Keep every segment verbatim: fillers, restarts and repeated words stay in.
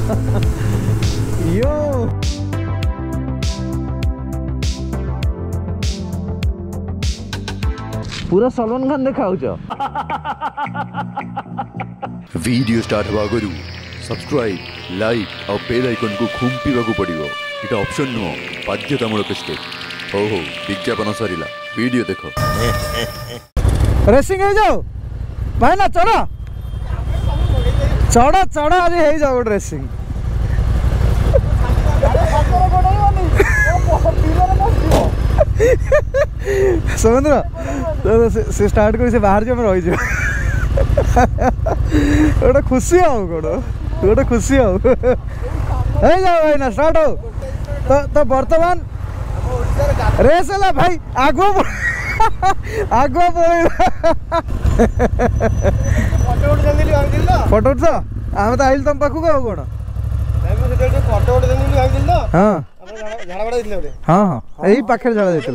यो पूरा सलमान खान देखा video start हवा आगु सब्सक्राइब लाइक और बेल आइकन को खुंपिबा को पड़िबो इटा ऑप्शन नुह बाध्यतामूलक स्टेप हो हो विज्ञापन सरीला वीडियो देखो रेसिंग हो जाओ भाई ना चढ़ चढ़ चढ़ आज हो जाओ गोटे रेसिंग सुमेंद्र से स्टार्ट कर से बाहर जो रही गोटे खुशी आओ गोटे गोटे खुशी आओ हो जाओ भाई ना स्टार्ट हो तो तो वर्तमान रेस है भाई आगु आगु फोटो उठ आम तो आइल तुम पाखक आ कौन हाँ हाँ हाँ यही पाखे झाड़ा जाइल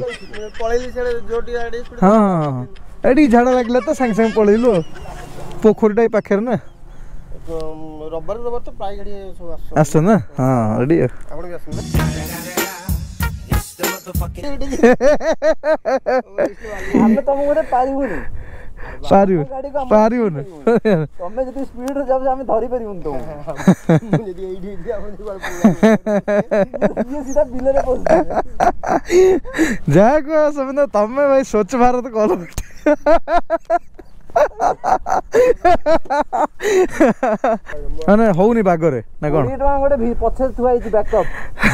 हाँ हाँ हाँ ये झाड़ा लगे तो सागे सागे पलैलु पोखरीटा पाखे ना रबर रबर तो प्राय गाड़ी आस ना हाँ रेडी हम तुम गोटे पारिबुनी पारिबु पारिबुनी तमे जदी स्पीड रे जाब हम धरि परिबुन तो जदी एडी एडी आपण बाल ये सीधा बिल रे पहुंच जा को समझ तमे भाई स्वच्छ भारत कॉल माने होउनी बागरे ना कोन बीस टका गोटे पछे थुआई छि बैकअप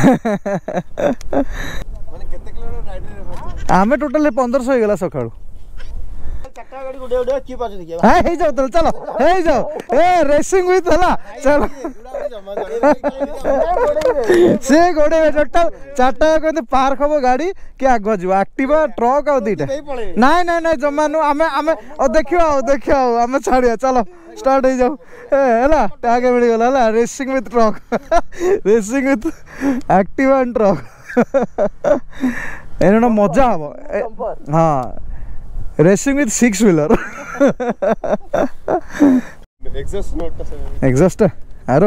माने केते किलोमीटर राइड रे आमे टोटल पंद्रह सौ हो गला सकाळू चक्का गाड़ी उडे उडे की पाछ देखिए हां हे जाओ चलो चलो हे जाओ ए रेसिंग विथ हला चलो से गोडे टोटल चारटा कहते पार्क हबो गाड़ी कि आगो जो एक्टिवा ट्रक आ दीटा नहीं नहीं नहीं जमानु आमे आमे ओ देखियो ओ देखियो आमे छाड़िया चलो स्टार्ट हो जाओ ए हला टैग मिल गला हला racing with truck racing with Activa and truck एनो मजा हबो हां racing with six wheeler exhaust note exhaust आरो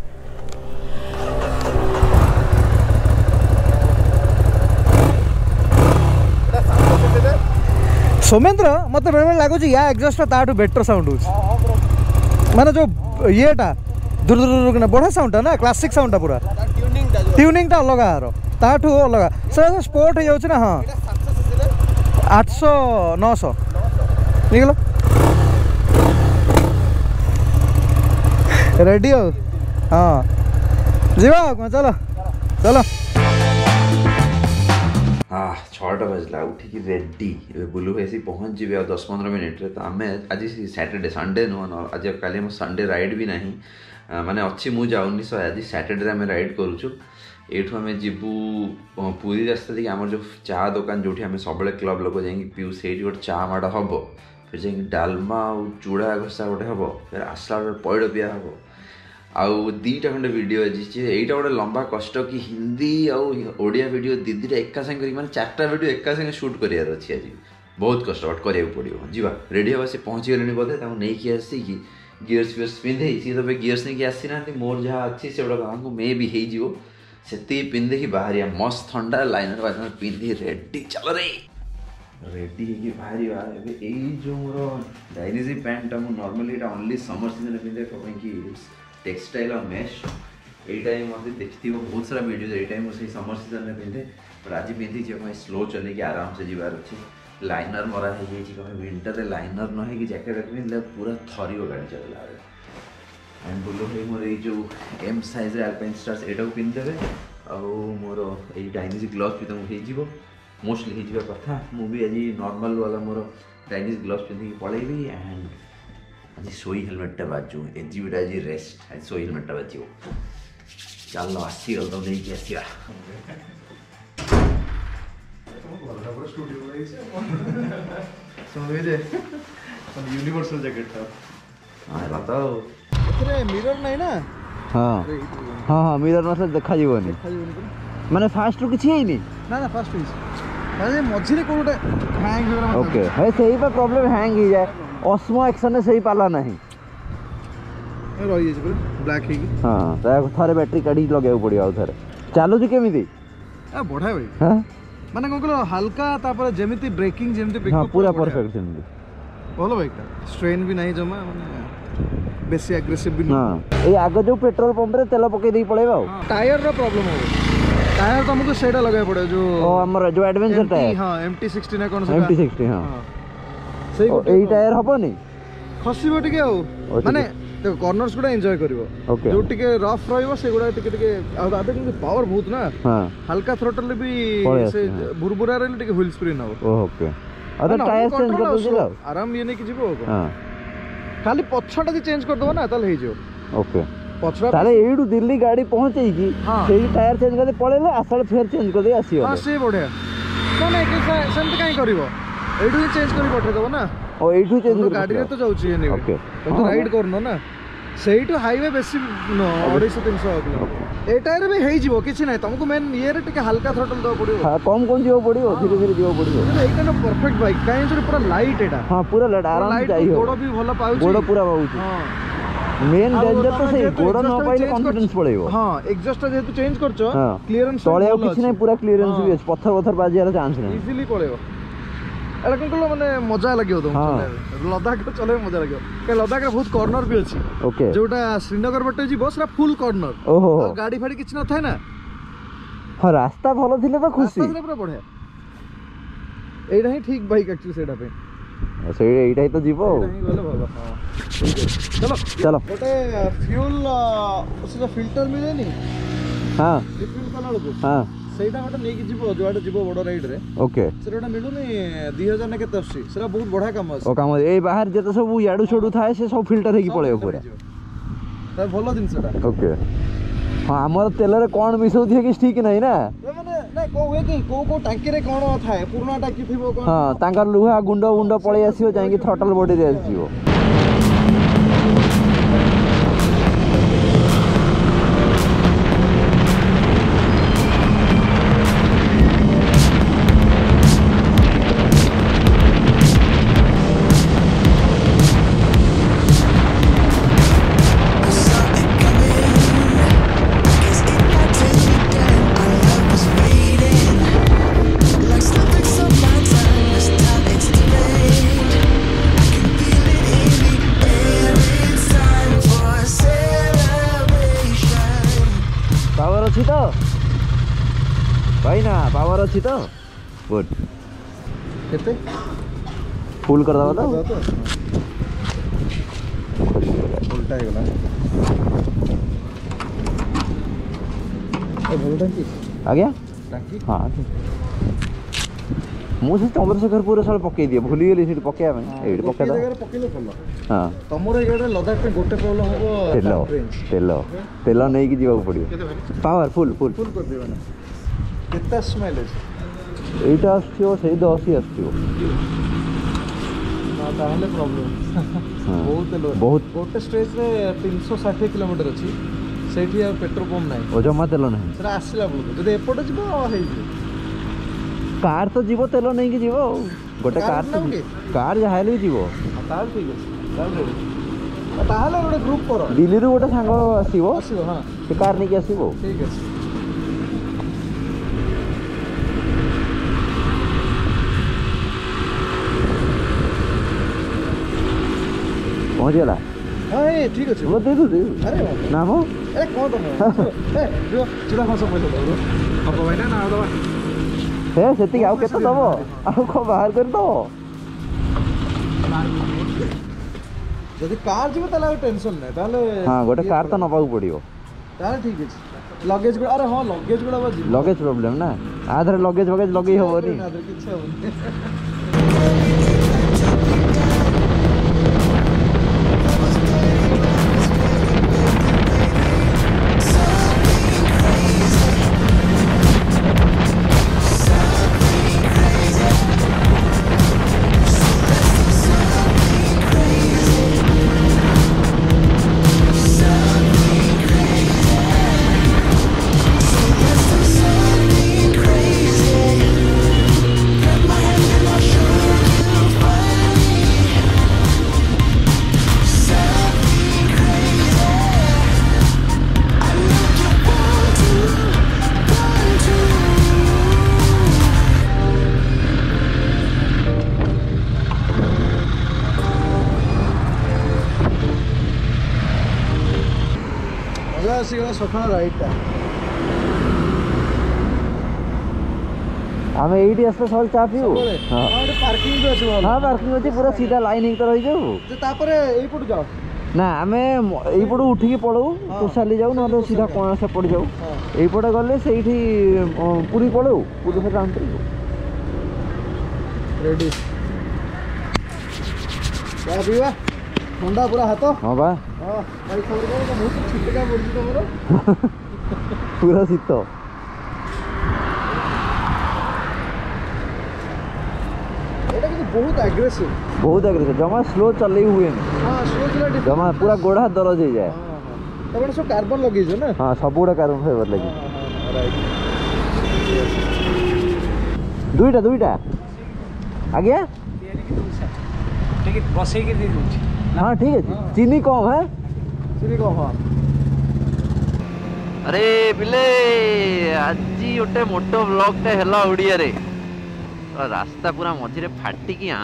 सोमेंद्र मत बेले लगुच या एग्जॉस्ट ताठू बेटर साउंड हो माने जो येटा दूर दूर दूर बढ़िया साउंड ना क्लासिक साउंड पूरा ट्यूनिंग टा अलग यार ताठू अलग से स्पोर्ट हो जाउछ ना हां आठ सौ नौ सौ निकलो रेडी हो हाँ जीवा चलो चलो हाँ छटा बजला उठिकी रेडी बुलू भाई पहुँच जी आ दस पंद्रह मिनिट तो आम आज सैटरडे संडे नुह आज काली संडे राइड भी नहीं माने अच्छी मुझे जाऊनी सो आज सैटरडे आम राइड करूँ एठू आम जीवु पूरी रास्ता देखिए आम जो चा दुकान जो सब क्लब लोग जाकि पीऊ से गोटे चा माड़ हम फिर जाकि डालमा चूड़ा घसा गोटे हम फिर आसला पैड़ पिया हम आउ दीटा खंडे वीडियो अच्छी यहीटा गोटे लंबा कष्ट कि हिंदी आड़िया वीडियो दी दीटा एका सागे मैंने चार्टा वीडियो एका सागे सुट करार अच्छी आज बहुत कष्ट बट करा पड़ो जीवा रेडी हाँ सी पहुँची गले बोधे नहीं आसिकी गियर्स फियर्स पिंधे सी तो गियर्स नहीं आसी ना मोर जहाँ अच्छी से मे भी हो से पिंधे ही बाहर मस्त ठंडा लाइनर वाइनर पिंधि रेडी चल रे रेडी है बाहर जो मोर डायनेजी पैंटा नॉर्मली ओनली समर सीजन पिंधे कि टेक्सटाइल और मेश यहीटा ही मतलब देखती बहुत सारा वीडियो यहीटा मुझे समर सीजन में पिंधे बट आज पिंधि स्लो चले कि आराम से जीवार अच्छे लाइनर मरा है विंटर में लाइनर न है कि जैकेट पिंधे पूरा थरियो गाड़ी चलला एंड बोलो भाई मोर ये जो एम साइज अल्पाइन स्टार्स एटा को पिंधे आउ मोर ये डायनेजी ग्लव्स भी तुमको हो मोस्टली हो कथा मुझे आज नॉर्मल वाला मोर डायनेजी ग्लव्स पिंधिक पलैबी एंड आज सोई हेलमेटा बाजू एजीबीटा आज रेस्ट आज सोई हेलमेटा बाजो चल आसीगल तो नहीं आसवा यूनिवर्सल जैकेट था हाँ बताओ मिरर नहीं ना हाँ हाँ हाँ मिरर ना देखा जीवनी माने फास्ट रू किछि हेनी ना ना फास्ट इज अरे मझिरे कोडे हैंग हो रहा ओके है सही पे प्रॉब्लम हैंग ही जाए ऑस्मो एक्शन ने सही पाला नहीं रही है ब्लैक है हाँ थे बैटेरी काढ़ी लगे पड़ो आउ थे चलुच केमी बढ़िया भाई हाँ माने कौन कह हल्का तापर जेमिति ब्रेकिंग जेमिति हाँ पूरा परफेक्ट सेमती भल बाइकटा स्ट्रेन भी नहीं जमा माने बेसी एग्रेसिव भी हाँ ए आगे जो पेट्रोल पंप रे तेल पके दी पड़ेबा टायर रो प्रॉब्लम हो टायर तो हमको सेटा लगाय पड़े जो ओ हमर जो एडवेंचर टायर हां एमटी सिक्सटी ना कोन एमटी सिक्सटी हां सही एई टायर हबनी खसीबो टिके हो माने देखो कॉर्नर्स गुडा एन्जॉय करिवो ओके जो टिके रफ रहइबो से गुडा टिके टिके आ आबे कि पावर बहुत ना हां हल्का थ्रोटल भी से बुरबुरा रे टिके व्हील स्प्रिन हो ओके अरे टायर चेंज कर दो आराम ये नहीं कि जीवो हां खाली पछटा जे चेंज कर दो ना तल हे जो ओके पछटा ताले एडू दिल्ली गाड़ी पहुंचई की सेही टायर चेंज कर दे पळेले आसळ फेर चेंज कर दे आसीयो हां से बढ़िया तो नहीं कि सेंट काई करिवो एडू चेंज करी पठे दबो ना ओ एडू चेंज कर गाड़ी रे तो जाउची एनी ओके तो राइड करनो ना सेही टू हाईवे बेसी अढ़ाई सौ तीन सौ किलो ए टायर भी हेई जीवो किछि नै तुमको मेन ये रे टिके हल्का थ्रोटल दो पड़ियो हां कम कम जीवो पड़ियो धीरे धीरे जीवो पड़ियो एटा ना परफेक्ट बाइक काई जो पूरा लाइट एटा हां पूरा लाइट आराम से जाई हो गोड़ भी भलो पाउची गोड़ पूरा पाउची हां मेन डेंजर तो सही गोड़ न पाइले कॉन्फिडेंस पड़ेबो हां एग्जॉस्ट जेतु चेंज करछो क्लियरेंस तळे किछि नै पूरा क्लियरेंस भी अछि पत्थर पत्थर बाजियार चांस नै इजीली पळेबो एला कोन कलो माने मजा लागियो तुम लद्दाख रे चले मजा लागियो के लद्दाख रे बहुत कॉर्नर भी अछि ओके जोटा श्रीनगर बटे जी बस रा फुल कॉर्नर ओहो गाड़ी फाड़ी किछ न थाय ना हां रास्ता भलो थिले तो खुशी रास्ता पूरा बढ़िया एटा ही ठीक बाइक एक्चुअली सेटा पे से एटा ही तो जीवो एटा ही गले भलो हां चलो चलो गोटे फ्यूल उसका फिल्टर मिले नी हां रिफिल कला लोग हां सेटा गोटे नै कि जीवो जोआडे जीवो बडो राइड रे ओके सेटा मिलुनी दो हज़ार ने केते आसी सेटा बहुत बडा काम आसी ओ काम ए बाहर जते सब याडू छोडू थाए से सब फिल्टर हे की पळे पूरा त भलो दिन सेटा ओके हां हमर तेल रे कोन मिसौ थिए कि ठीक नै ना माने नै को वे कि को को टांकी रे कोन थाए पुराना टांकी थिबो कोन हां तांकर लुहा गुंड गुंड पळे आसीओ जाई कि थ्रटल बॉडी रे आसीओ अच्छी तो भाई ना पावर अच्छी तो गुड केते फुल कर दवा तो उल्टा है गला ए भलो टांकी आ गया टांकी हां मु से चंद्रशेखरपुर साल पके दिए भूली गेली सिटी पके में एडी पके दा जगह पकेले फलो हां तमरे एगडे लद्दाख पे गोटे प्रॉब्लम हो तेल तेल तेल नै कि जीवा पड़ियो पावर फुल फुल फुल कर देबा ना कितना माइलेज एटा आछियो से दस ही आछियो ना ताहले प्रॉब्लम बहुत लो बहुत गोटे स्ट्रेच रे तीन सौ साठ किलोमीटर अछि सेठी आ पेट्रोल पंप नै ओ जमा तेल नै सर आसिला बोल जदे एपटे जिवो हेइ कार तो जीवो तेल नै कि जीवो गोटे कार तो कार जहाले जीवो ताल ठीक अछि ताल रेडी ताहले गोटे ग्रुप करो दिल्ली रो गोटे सांग आसीबो आसीबो हां से कार नै कि आसीबो ठीक अछि पहुंच गेला हां ए ठीक अछि वो दे दो दे अरे नाम ए कोन तो ए जो चिड़ा खस पहिले दो अब भाई ना ना दबा हे सेति आउ केते दबो आउ को बाहर कर दो जदि कार जीव तला टेंशन नै ताले हां गोटे कार तो नबाउ पड़ियो ताले ठीक अछि लगेज गुडा अरे हां लगेज गुडा बाजी लगेज प्रॉब्लम ना आधर लगेज वगेज लगई होबनी आधर किछ होबनी My hand in my ଏବେ ଆସିଗଲା ସକାଳ ରାଇଟ୍ଟା ଆମେ ଏଇଠି ଆସିଲେ ସବୁବେଳେ ଚା ପିଉ ହଁ ପାର୍କିଂ ବି ଅଛି ହଁ ପାର୍କିଂ ଅଛି ପୁରା ସିଧା ଲାଇନ୍ ହେଇକି ତ ରହିଯାଉ ତାପରେ ଏଇପଟୁ ଯାଅ ନା ଆମେ ଏଇପଟୁ ଉଠିକି ପଳଉ ତୋଷାଲି ଯାଉ ନହେଲେ ସିଧା କଣା ସେପଟେ ଯାଉ ଏଇପଟେ ଗଲେ ସେଇଠି ପୁରୀ ପଳଉ ପୁରୀ ସେ କାଉଣ୍ଟର ରେଡି ଚା ପିଇବା ଥଣ୍ଡା ପୁରା ହାତ ହଁ ବା ହଁ ଭାଇ ଖବର କଣ ବହୁତ ଛିଟକା ପଡୁଛି ତମର ପୁରା ଶୀତ ଏଇଟା କିନ୍ତୁ ବହୁତ ଆଗ୍ରେସିଭ ବହୁତ ଆଗ୍ରେସିଭ ଜମା ସ୍ଲୋ ଚଲେଇ ହୁଏନି ହଁ ସ୍ଲୋ ଚଲା ଜମା ପୁରା ଗୋଡ଼ ହାତ ଦରଜ ହେଇଯାଏ ତମେ ସବୁ କାର୍ବନ ଲଗେଇଛ ନା ହଁ ସବୁ ଗୁଡ଼ା କାର୍ବନ ଫାଇବର ଲାଗି ଦୁଇଟା ଦୁଇଟା ଆଜ୍ଞା ଟିକେ ବସେଇକି ଦେଇ ଦେଉଛି ହଁ ଠିକ୍ ଅଛି ଚିନି କମ୍ ହେ ଚିନି କମ୍ ହଁ अरे बिले आज गोटे मोटो ब्लॉगटे है ओडिया रे रास्ता पूरा मझे फाटिकी आ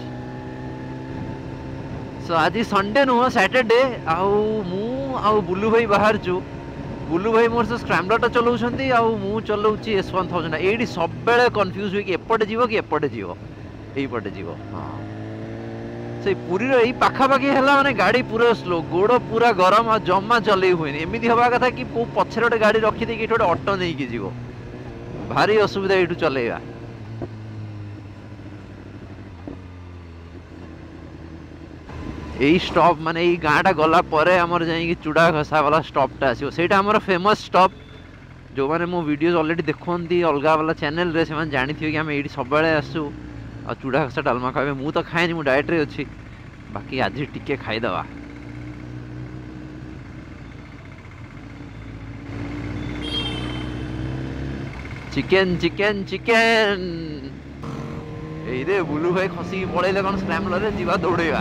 सो आज संडे नुह सैटरडे आउ मु आउ बुलू भाई बाहर चु बुलू भाई मोर से स्क्रैम्बलर चलाउछंती आउ मु चलाउची एस वन थाउजेंड एडी सब बेले कंफ्यूज हुई कि एपटे जीवो कि एपटे जीवो एई पटे जीवो हां से पुरी रे पाखापाखि है माने गाड़ी पूरा स्लो गोड़ पूरा गरम आ जम्मा चले हुए एमती हवा कथा कि पछे गोटे गाड़ी रखी दे गोटे ऑटो नहीं कि जीवो भारी असुविधा एठू चलेगा यही स्टॉप माने यही गाँटा गला परे हमर जाई चूड़ा घसा वाला स्टॉपटा आसीओ सेटा हमर फेमस स्टॉप जो माने मो वीडियोस ऑलरेडी देखोंती अलगा वाला चैनल रे से माने जानि थियो कि हम एठी सब बेले आसु आ चूड़ा घसा डालमा खावे मु तो खाएनी मु डाइट रे अछि बाकी आज टिके खाई दवा चिकन चिकन चिकन ए रे बुलू भाई खसी पळेले कोन स्क्रैम्बलर रे जीवा दौड़ेगा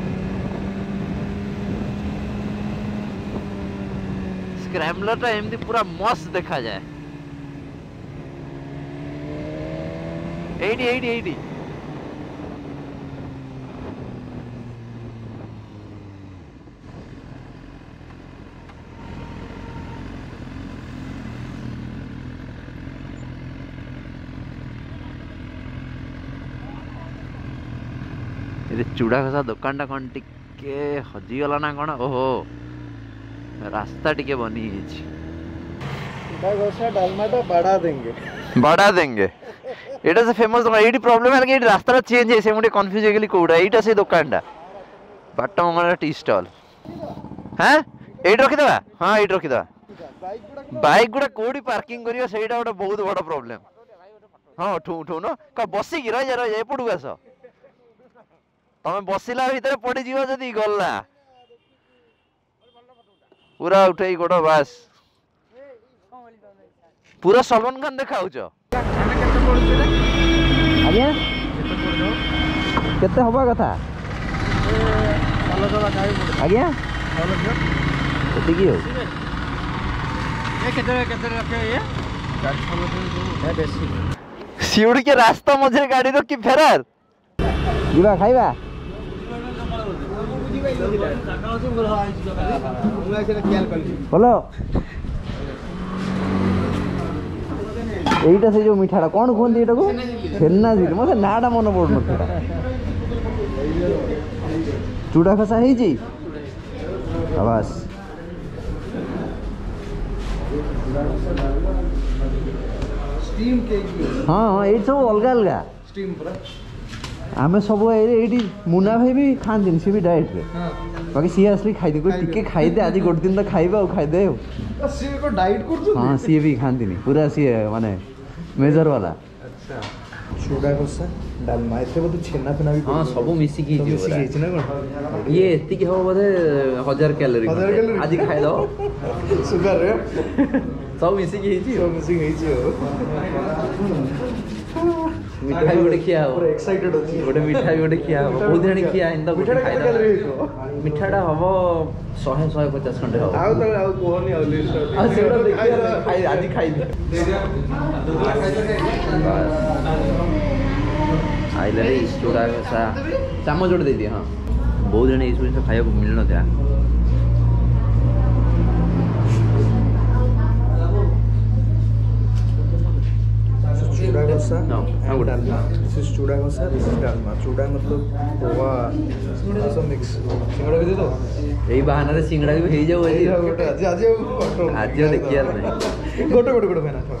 स्क्रैम्बलर टा एमती पूरा मस्त देखा जाए एडी एडी एडी चूड़ा घसा दुकान टा कौन टिके हजिगला ना कौन ओहो रास्ता टिके बनी चूड़ा घसा डालमा टा बढ़ा देंगे बढ़ा देंगे एटा से फेमस दुकान एडी प्रॉब्लम है कि रास्ता चेंज है से मुझे कंफ्यूज हो गेली कोडा एटा से दुकान टा बाटा मंगला टी स्टॉल हैं एट रखि देबा हां एट रखि देबा बाइक गुडा कोडी पार्किंग करियो सेटा गोटे बहुत बड़ प्रॉब्लम हां उठो उठो न का बसी की रह जा रह जा पडु आस तमे बसिला भीतर पड़ी जीव जदी गल्ला पूरा उठेई गोड़ बास पूरा सलमान खान देखाउछ आज्ञा केते हवा कथा आज्ञा केते की हो ये केते केते रखे ये ये बेसी सिउड़ी के रास्ता मझे गाड़ी रखी फेरार जीवा खाइबा बोलो এইটা সেই যে মিঠাটা কোন কোন দিয়ে এটাকো छेन्ना झिल মতে নাটা মনে পড়ন সেটা চুড়া খসা ହେଇଛି বাস स्टीम केक हां हां এই সব अलगा अलगा स्टीम पूरा आमे सब एडी मुना भाई भी खाती सी भी डाइट रे बाकी सी असली खाई दे कोई टिके खाई दे आज गोटे दिन तो खाइबा और खाई दे सी को डाइट कर दो हां सी भी खाती नहीं पूरा सी माने मेजर वाला अच्छा चूड़ा घसा डालमा एते बतो छेना फेना भी हां सब मिसी की जी मिसी की ना कोन ये एती की हो बोले हजार कैलोरी आज खाई दो शुगर रे सब मिसी की जी सब मिसी की जी मिठाई गोटे खिया हो पूरा एक्साइटेड होची गोटे मिठाई गोटे खिया हो बहुत दिन खिया इंदा मिठाई खाई केते कैलोरी हो मिठाटा हबो सौ सौ पचास खंडे हो आउ त आउ कोहनी आउ लिस्ट आ सेटा देखिया खाई आज खाई दे आइले रे चूड़ा घसा चामच जोड़ दे दिए हां बहुत दिन इस खाया को मिल न था ଗୋଟେ दिस इज चूड़ा घसा दिस इज डालमा चूड़ा मतलब पोहा सो मिक्स सिंगड़ा भी दे दो ଏଇ ବାହାନାରେ ସିଙ୍ଗଡ଼ା ବି ହେଇଯାଉ ଆଜି गोटे आज आज ଆଜି ଆଉ ଦେଖିବାର ନାହିଁ गोटे गोटे गोटे मेना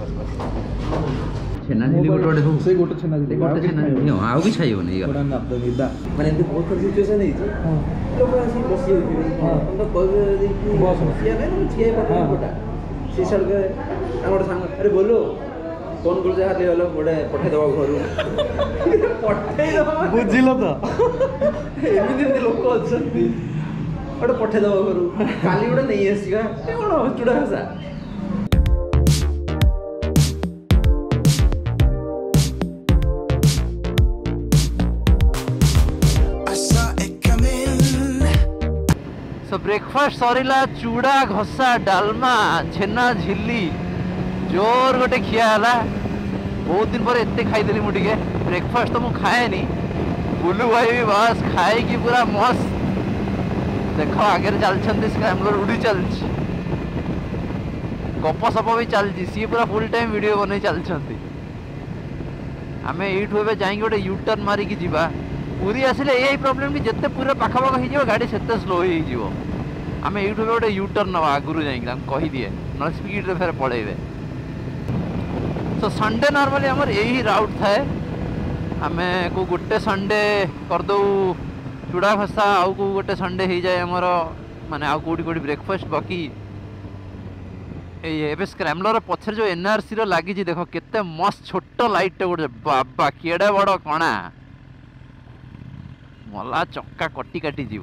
ଛେନା ଝିଲି ଗୋଟେ ଗୋଟେ ହଉ से गोटे छेना दे ଗୋଟେ ଛେନା ଝିଲି ହଁ ଆଉ କିଛି ଖାଇବନି ଏଇଗଲା गोटा नाप निदा ମାନେ ଏମିତି ବହୁତ ଥର ସିଚୁଏସନ୍ ହେଇଛି ଲୋକ ଆସି ବସି ଯାଉଥିବେ ତ କହିବେ ବସ। ବସିବା ପାଇଁ ତମେ ଠିଆ ପଠେଇ ଗୋଟା ସେ ସଡ଼କ ଆଉ ଗୋଟେ ସାଙ୍ଗ ଆରେ ବୋଲୋ ଫୋନ୍ କରୁଛ ହାଲି ଗଲ ଗୋଟେ ପଠେଇଦେବ ଘରୁ ପଠେଇଦେବ बुझिल तो ଏମିତି ଏମିତି ଲୋକ ଅଛନ୍ତି ଗୋଟେ ପଠେଇଦେବ ଘରୁ କାଲି ଗୋଟେ ନେଇ ଆସିବା ଏ କ'ଣ ଚୁଡ଼ା ଭାଷା सो ब्रेकफास्ट सरिला चूड़ा घसा डालमा छेना झिल्ली जोर गोटे खिया है बहुत दिन पर एते खाईदेली मुझे ब्रेकफास्ट तो मुझे खाएनी बुलू भाई भी बस खाए कि पूरा मस्त देख आगे चलते स्क्रैम्बलर उड़ी चलती गप सप भी चलती सी पूरा फुल टाइम वीडियो बन चलती आम यू जाए गोटे यू टर्न मारिकी जीवा पूरी आसिले यही प्रोब्लेम कि जिते पूरा पाखापाख हो गाड़ी से स्लो हो आम यू गोटे यू टर्न नवा आगुरी जाइए कहीदिए ना स्पीड रे फेर पड़े तो संडे नॉर्मली आमर यही राउट थाए आम को गोटे संडे करदे चूड़ा भसा आउ को गोटे संडे हो जाए आमर माने आउ कोटी कोटी ब्रेकफास्ट बाकी ए स्क्रैम्बलर पछर जो एनआरसी रो लागी देखो केते मस्त छोट लाइट गोटे बाबा केड़े बड़ कणा मला चक्का कटी काटी जीव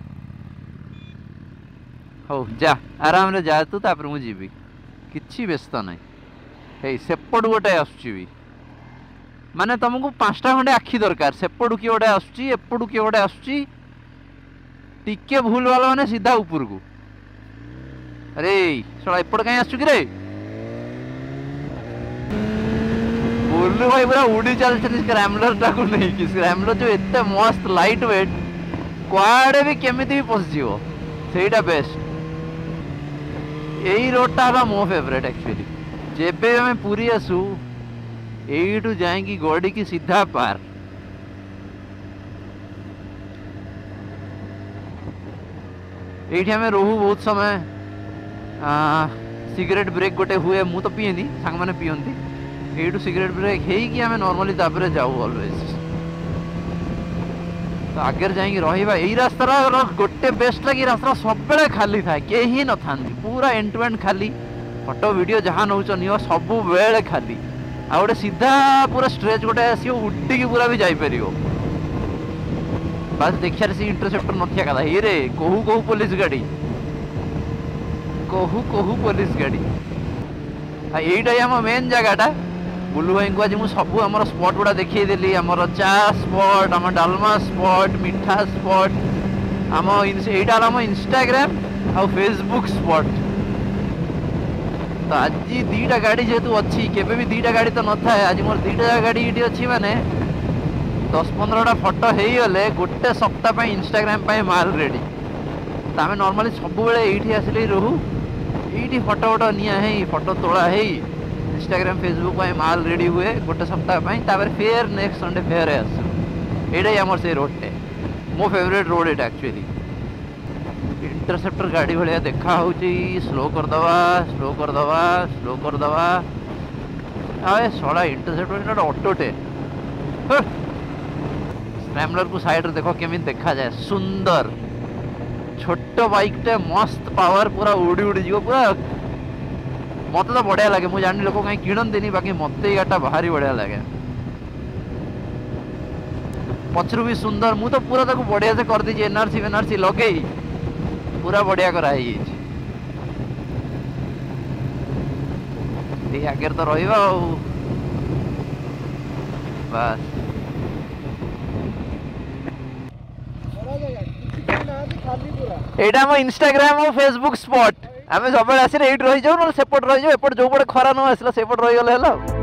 हो जा आराम रे जा तू तापर मु जीवी किछि व्यस्त नहीं हे सेपट गोटे आसुची भी माने तुमको पांचटा खंडे आखि दरकार सेपटू किए गोटे आसुची एपटू किए गोटे आसुची टिके भूल वाला माने सीधा ऊपर को अरे सला एपट कहीं आसुची रे बोलू भाई पूरा उड़ी चलते स्क्रैम्बलर टाकू नहीं कि स्क्रैम्बलर जो एते मस्त लाइट वेट कुआडे भी केमिति भी पसजिवो सेटा बेस्ट यही रोडटा है मो फेवरेट एक्चुअली जेबे हमें पूरी आसू यू जाएगी गड़ी की सीधा पार ये हमें रोहू बहुत समय सिगरेट ब्रेक गोटे हुए मु तो पिएनी सांग मैंने पियंती यू सिगरेट ब्रेक है कि आम नॉर्मली तापर जाऊ ऑलवेज तो आगे जाइए रही यही रास्ता गोटे बेस्ट लगे रास्ता सब खाली था कहीं न था पूरा एंड टू एंड खाली फोटो वीडियो जहाँ नौ नियो सब बेले खाली आ गोटे सीधा पूरा स्ट्रेच गोटे आसो उड़ी पूरा भी जापर बस देखिए सी इंटरसेप्टर नथिया कदा हे रे कहू कहू पुलिस गाड़ी कहू कहू पुलिस गाड़ी यहीटा आम मेन जगहटा बुलू भाई को आज मुझे सब आम स्पट गुड़ा देखी आम चा स्पट आम डालमा स्पट मीठा स्पट आम यहाँ आम इंस्टाग्राम आ फेसबुक स्पट तो आज दीटा गाड़ी जेहेतु अच्छी केबे भी दीटा गाड़ी तो न थाए आज मोर दीटा गाड़ी ये अच्छी माने दस पंद्रहटा फोटो हो गले गोटे सप्ताह इंस्टाग्राम माल रेडी तो आम नॉर्मली सब ये आसिले रहू ये फोटो फोटो निया है फोटो तोड़ा है इंस्टाग्राम फेसबुक माल रेडी हुए गोटे सप्ताह फिर नेक्स्ट संडे फेर आसू ये आमर से रोडटे मो फेवरेट रोड एटा एक्चुअली इंटरसेप्टर गाड़ी भाया देखा हो स्लो करदवा स्लो करदवा स्लो करदवा अरे सड़ा इंटरसेप्टर ऑटोटे स्क्रैम्बलर को साइड रे देखो केमी देखा जाए सुंदर छोट बाइकटे मस्त पावर पूरा उड़ी उड़ी जीव पूरा मत तो बढ़िया लगे मुझे जानी लोक कहीं किणती बाकी मत गाटा भारी बढ़िया लगे पचरू भी सुंदर मु तो पूरा ताको बढ़िया से कर दी एनआरसी एनआरसी लगे पूरा बढ़िया कराई आगे तो रहा बस यहाँ इंस्टाग्राम और फेसबुक स्पॉट आम सब आस रही जाऊ ना सेपट रही जाऊ एपट जो पटे खरा न आसला सेपट रही गले।